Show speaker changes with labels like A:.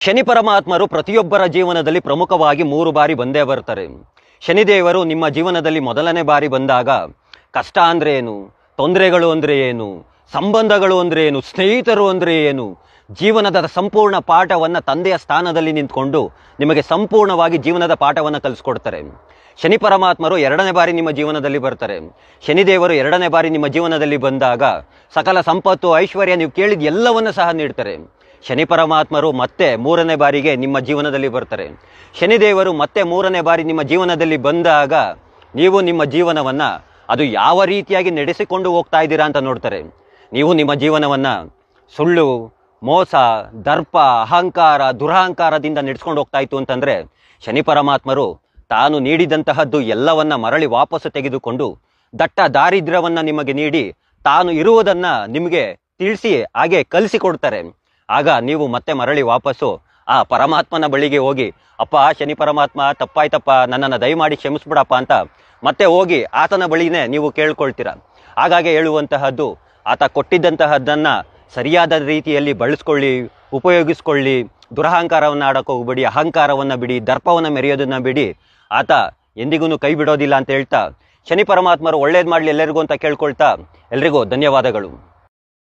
A: ಶನಿ ಪರಮಾತ್ಮರು ಪ್ರತಿಯೊಬ್ಬರ ಜೀವನದಲ್ಲಿ ಪ್ರಮುಖವಾಗಿ 3 ಬಾರಿ ಬಂದೇ ಬರ್ತಾರೆ. ಶನಿದೇವರು ನಿಮ್ಮ ಜೀವನದಲ್ಲಿ ಮೊದಲನೇ ಬಾರಿ ಬಂದಾಗ ಕಷ್ಟ ಅಂದ್ರೆ ಏನು, ತೊಂದರೆಗಳು ಅಂದ್ರೆ ಏನು, ಸಂಬಂಧಗಳು ಅಂದ್ರೆ ಏನು, ಸ್ನೇಹಿತರು ಅಂದ್ರೆ ಏನು, ಜೀವನದ ಸಂಪೂರ್ಣ ಪಾಠವನ್ನು ತಂದೆಯ ಸ್ಥಾನದಲ್ಲಿ ನಿಂತ್ಕೊಂಡು ನಿಮಗೆ ಸಂಪೂರ್ಣವಾಗಿ ಜೀವನದ ಪಾಠವನ್ನು ಕಲಿಸ್ಕೊಡ್ತಾರೆ. ಶನಿ ಪರಮಾತ್ಮರು 2ನೇ ಬಾರಿ ನಿಮ್ಮ ಜೀವನದಲ್ಲಿ ಬರ್ತಾರೆ. ಶನಿದೇವರು 2ನೇ ಬಾರಿ ನಿಮ್ಮ ಜೀವನದಲ್ಲಿ ಬಂದಾಗ ಸಕಲ ಸಂಪತ್ತು, ಐಶ್ವರ್ಯ, ನೀವು ಕೇಳಿದ ಎಲ್ಲವನ್ನೂ ಸಹ ನೀಡ್ತಾರೆ. ಶನಿ ಪರಮಾತ್ಮರು ಮತ್ತೆ 3ನೇ ಬಾರಿಗೆ ನಿಮ್ಮ ಜೀವನದಲ್ಲಿ ಬರ್ತಾರೆ. ಶನಿದೇವರು ಮತ್ತೆ 3ನೇ ಬಾರಿ ನಿಮ್ಮ ಜೀವನದಲ್ಲಿ ಬಂದಾಗ ನೀವು ನಿಮ್ಮ ಜೀವನವನ್ನು ಅದು ಯಾವ ರೀತಿಯಾಗಿ ನಡೆಸಿಕೊಂಡು ಹೋಗ್ತಾ ಇದ್ದೀರಾ ಅಂತ ನೋಡ್ತಾರೆ. ನೀವು ನಿಮ್ಮ ಜೀವನವನ್ನು ಸುಳ್ಳು, ಮೋಸ, ದರ್ಪ, ಅಹಂಕಾರ, ದುರಹಂಕಾರದಿಂದ ನಡೆಸ್ಕೊಂಡು ಹೋಗ್ತಾ ಇತ್ತು ಅಂತಂದರೆ ಶನಿ ಪರಮಾತ್ಮರು ತಾನು ನೀಡಿದಂತಹದ್ದು ಎಲ್ಲವನ್ನ ಮರಳಿ ವಾಪಸ್ಸು ತೆಗೆದುಕೊಂಡು ದಟ್ಟ ದಾರಿದ್ರ್ಯವನ್ನು ನಿಮಗೆ ನೀಡಿ ತಾನು ಇರುವುದನ್ನು ನಿಮಗೆ ತಿಳಿಸಿ ಹಾಗೆ ಕಲಿಸಿಕೊಡ್ತಾರೆ. ಆಗ ನೀವು ಮತ್ತೆ ಮರಳಿ ವಾಪಸ್ಸು ಆ ಪರಮಾತ್ಮನ ಬಳಿಗೆ ಹೋಗಿ, ಅಪ್ಪ ಶನಿ ಪರಮಾತ್ಮ ತಪ್ಪಾಯ್ತಪ್ಪ, ನನ್ನನ್ನು ದಯಮಾಡಿ ಕ್ಷಮಿಸ್ಬಿಡಪ್ಪ ಅಂತ ಮತ್ತೆ ಹೋಗಿ ಆತನ ಬಳಿನೇ ನೀವು ಕೇಳ್ಕೊಳ್ತೀರ. ಹಾಗಾಗಿ ಹೇಳುವಂತಹದ್ದು, ಆತ ಕೊಟ್ಟಿದ್ದಂತಹದ್ದನ್ನು ಸರಿಯಾದ ರೀತಿಯಲ್ಲಿ ಬಳಸ್ಕೊಳ್ಳಿ, ಉಪಯೋಗಿಸ್ಕೊಳ್ಳಿ. ದುರಹಂಕಾರವನ್ನು ಆಡಕ್ಕೆ ಹೋಗ್ಬೇಡಿ, ಅಹಂಕಾರವನ್ನು ಬಿಡಿ, ದರ್ಪವನ್ನು ಮೆರೆಯೋದನ್ನು ಬಿಡಿ. ಆತ ಎಂದಿಗೂ ಕೈ ಬಿಡೋದಿಲ್ಲ ಅಂತ ಹೇಳ್ತಾ, ಶನಿ ಪರಮಾತ್ಮರು ಒಳ್ಳೇದು ಮಾಡಲಿ ಎಲ್ಲರಿಗೂ ಅಂತ ಕೇಳ್ಕೊಳ್ತಾ ಎಲ್ರಿಗೂ ಧನ್ಯವಾದಗಳು.